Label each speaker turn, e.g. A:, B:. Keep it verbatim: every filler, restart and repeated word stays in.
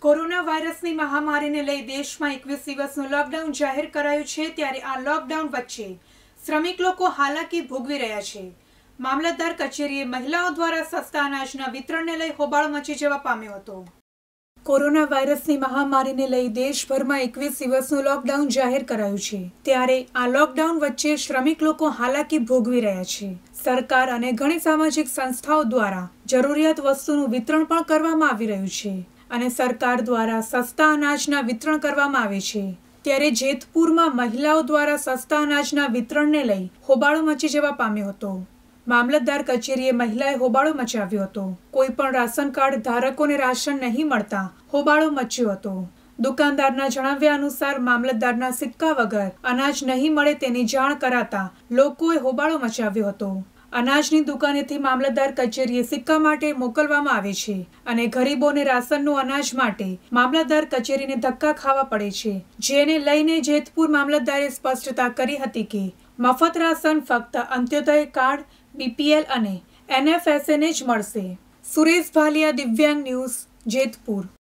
A: Corona વાયરસની મહામારીને લઈ દેશમાં એકવીસ દિવસનું લોકડાઉન જાહેર કરાયું છે। ત્યારે આ લોકડાઉન વચ્ચે શ્રમિક લોકો હાલાકી ભોગવી રહ્યા છે। મામલતદાર કચેરીએ મહિલાઓ દ્વારા સસ્તા અનાજના વિતરણને લઈ હોબાળો મચી જવા પામ્યો હતો। કોરોના વાયરસની મહામારીને લઈ દેશભરમાં એકવીસ દિવસનું લોકડાઉન જાહેર કરાયું છે। ત્યારે આ લોકડાઉન વચ્ચે શ્રમિક લોકો હાલાકી ભોગવી રહ્યા છે। સરકાર અને ઘણી સામાજિક સંસ્થાઓ દ્વારા જરૂરિયાત વસ્તુનું વિતરણ પણ કરવામાં આવી રહ્યું છે અને સરકાર દ્વારા સસ્તા અનાજના વિતરણ કરવામાં આવે છે। ત્યારે જેતપુરમાં મહિલાઓ દ્વારા સસ્તા અનાજના વિતરણને લઈ હોબાળો મચી જવા પામ્યો હતો। મામલતદાર કચેરીએ મહિલાએ હોબાળો મચાવ્યો હતો। કોઈ પણ રાશન કાર્ડ ધારકોને રાશન નહીં મળતા હોબાળો મચ્યો હતો। દુકાનદારના જણાવ્યા અનુસાર મામલતદારના સિક્કા વગર અનાજ નહીં મળે તેની જાણ કરાતા લોકોએ હોબાળો મચાવ્યો હતો। અનાજની દુકાનેથી મામલતદાર કચેરીએ સિક્કા માટે મોકલવામાં આવે છે અને ગરીબોને રાશનનું અનાજ માટે મામલતદાર કચેરીને ધક્કા ખાવા પડે છે, જેને લઈને જેતપુર મામલતદારે સ્પષ્ટતા કરી હતી કે મફત રાશન ફક્ત અંત્યોદય કાર્ડ, બીપીએલ અને એનએફએસએને જ મળશે। સુરેશ ભાલિયા, દિવ્યાંગ ન્યૂઝ, જેતપુર।